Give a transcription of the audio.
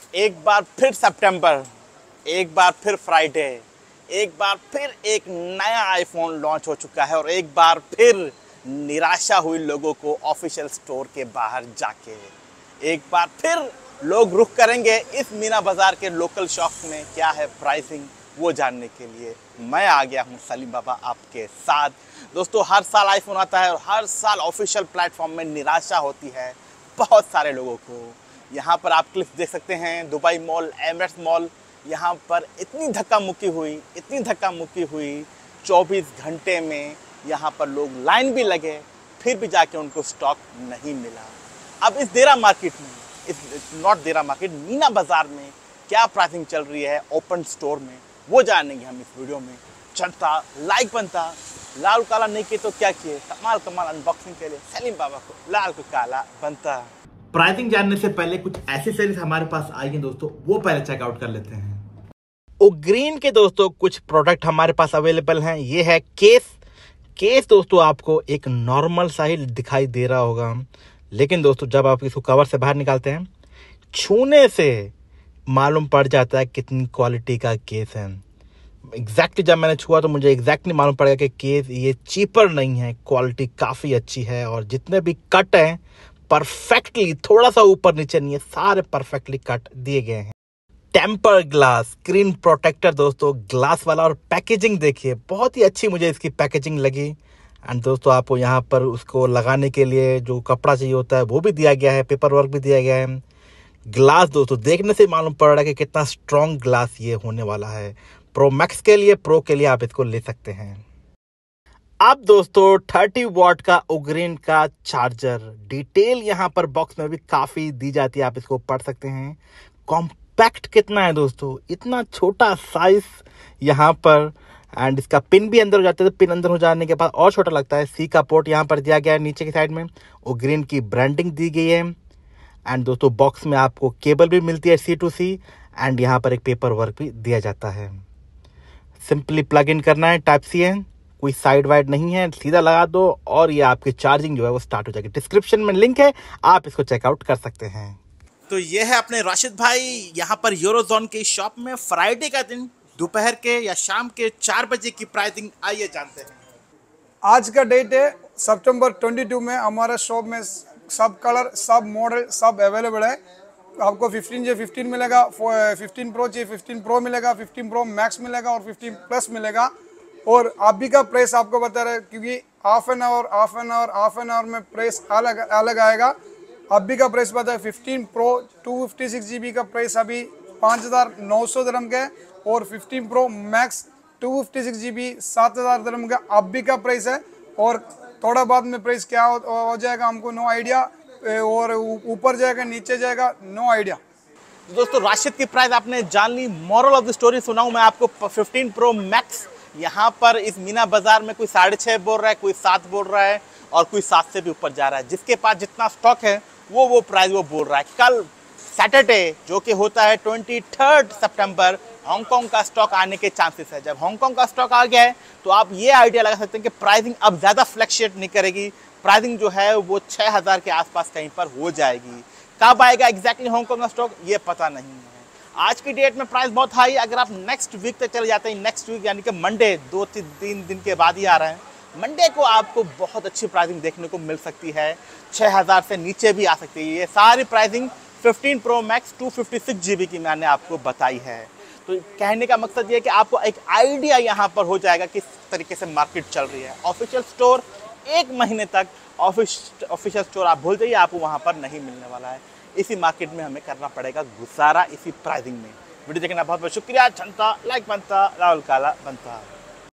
एक बार फिर सितंबर, एक बार फिर फ्राइडे, एक बार फिर एक नया आईफोन लॉन्च हो चुका है और एक बार फिर निराशा हुई लोगों को ऑफिशियल स्टोर के बाहर जाके। एक बार फिर लोग रुख करेंगे इस मीना बाजार के लोकल शॉप में क्या है प्राइसिंग वो जानने के लिए। मैं आ गया हूँ सलीम बाबा आपके साथ। दोस्तों, हर साल आईफोन आता है और हर साल ऑफिशियल प्लेटफॉर्म में निराशा होती है बहुत सारे लोगों को। यहाँ पर आप क्लिप्स देख सकते हैं, दुबई मॉल, एमिरेट्स मॉल, यहाँ पर इतनी धक्का मुक्की हुई 24 घंटे में यहाँ पर लोग लाइन भी लगे, फिर भी जाके उनको स्टॉक नहीं मिला। अब इस देरा मार्केट में, नॉट देरा मार्केट, मीना बाजार में क्या प्राइसिंग चल रही है ओपन स्टोर में, वो जानेंगे हम इस वीडियो में। चलता लाइक बनता, लाल काला नहीं किए तो क्या किए, कमाल अनबॉक्सिंग के लिए सलीम बाबा को लाल को काला बनता। प्राइसिंग जानने से पहले कुछ एक्सेसरीज हमारे पास आई हैं दोस्तों, वो पहले चेकआउट कर लेते हैं। ग्रीन के दोस्तों कुछ प्रोडक्ट हमारे पास अवेलेबल हैं। ये है केस दोस्तों, आपको एक नॉर्मल सा ही दिखाई दे रहा होगा, लेकिन दोस्तों जब आप इसको कवर से बाहर निकालते हैं, छूने से मालूम पड़ जाता है कितनी क्वालिटी का केस है। एग्जैक्टली जब मैंने छुआ तो मुझे एग्जैक्टली मालूम पड़ गया कि केस ये चीपर नहीं है, क्वालिटी काफ़ी अच्छी है और जितने भी कट हैं परफेक्टली, थोड़ा सा ऊपर नीचे नहीं है, सारे परफेक्टली कट दिए गए हैं। टेम्पर ग्लास, स्क्रीन प्रोटेक्टर दोस्तों, ग्लास वाला, और पैकेजिंग देखिए बहुत ही अच्छी मुझे इसकी पैकेजिंग लगी। एंड दोस्तों आपको यहाँ पर उसको लगाने के लिए जो कपड़ा चाहिए होता है वो भी दिया गया है, पेपर वर्क भी दिया गया है। ग्लास दोस्तों देखने से मालूम पड़ रहा है कि कितना स्ट्रॉन्ग ग्लास ये होने वाला है। प्रो मैक्स के लिए, प्रो के लिए आप इसको ले सकते हैं। अब दोस्तों 30 वॉट का उग्रीन का चार्जर, डिटेल यहाँ पर बॉक्स में भी काफ़ी दी जाती है, आप इसको पढ़ सकते हैं। कॉम्पैक्ट कितना है दोस्तों, इतना छोटा साइज यहाँ पर, एंड इसका पिन भी अंदर हो जाता है, तो पिन अंदर हो जाने के बाद और छोटा लगता है। सी का पोर्ट यहाँ पर दिया गया है नीचे की साइड में, उग्रीन की ब्रांडिंग दी गई है। एंड दोस्तों बॉक्स में आपको केबल भी मिलती है C2C, एंड यहाँ पर एक पेपर वर्क भी दिया जाता है। सिंपली प्लग इन करना है, टाइप सी है, कोई साइड वाइड नहीं है, सीधा लगा दो और ये आपकी चार्जिंग जो है वो स्टार्ट हो जाएगी। डिस्क्रिप्शन में लिंक है, आप इसको चेकआउट कर सकते हैं। तो ये है अपने राशिद भाई यहाँ पर यूरोजोन की शॉप में फ्राइडे का दिन दोपहर के या शाम के 4 बजे की प्राइसिंग आइए जानते हैं। आज का डेट है सितंबर 22 में हमारा शॉप में सब कलर, सब मॉडल, सब अवेलेबल है। आपको 15 चाहिए 15 मिलेगा, 15 प्रो चाहिए 15 प्रो मिलेगा, 15 प्रो मैक्स मिलेगा और 15 प्लस मिलेगा। और अभी का प्राइस आपको बता रहे हैं क्योंकि हाफ एन आवर में प्राइस अलग आएगा। अभी का प्राइस बता है 15 प्रो 256 GB का प्राइस अभी 5,900 दिरहम का है और 15 प्रो मैक्स 256 GB 7,000 दिरहम का अभी का प्राइस है। और थोड़ा बाद में प्राइस क्या हो जाएगा हमको नो आइडिया, और ऊपर जाएगा नीचे जाएगा नो आइडिया। तो दोस्तों राशिद की प्राइस आपने जान ली। मॉरल ऑफ द स्टोरी सुनाऊं मैं आपको। 15 प्रो मैक्स यहाँ पर इस मीना बाजार में कोई 6.5 बोल रहा है, कोई 7 बोल रहा है और कोई 7 से भी ऊपर जा रहा है। जिसके पास जितना स्टॉक है वो प्राइस वो बोल रहा है। कल सैटरडे जो कि होता है 23 सितंबर, हांगकांग का स्टॉक आने के चांसेस है। जब हांगकांग का स्टॉक आ गया है तो आप ये आइडिया लगा सकते हैं कि प्राइसिंग अब ज़्यादा फ्लक्चुएट नहीं करेगी। प्राइसिंग जो है वो 6,000 के आसपास कहीं पर हो जाएगी। कब आएगा एग्जैक्टली हांगकांग का स्टॉक ये पता नहीं है। आज की डेट में प्राइस बहुत हाई। अगर आप नेक्स्ट वीक तक चले जाते हैं, नेक्स्ट वीक यानी कि मंडे 2-3 दिन के बाद ही आ रहा है, मंडे को आपको बहुत अच्छी प्राइसिंग देखने को मिल सकती है। 6,000 से नीचे भी आ सकती है। ये सारी प्राइसिंग 15 प्रो मैक्स 256 GB की मैंने आपको बताई है। तो कहने का मकसद ये है कि आपको एक आइडिया यहाँ पर हो जाएगा किस तरीके से मार्केट चल रही है। ऑफिशियल स्टोर 1 महीने तक ऑफिशियल स्टोर आप भूल जाइए, आपको वहाँ पर नहीं मिलने वाला है। इसी मार्केट में हमें करना पड़ेगा गुजारा, इसी प्राइसिंग में। वीडियो देखना बहुत बहुत शुक्रिया। जनता लाइक बनता, राहुल काला बनता।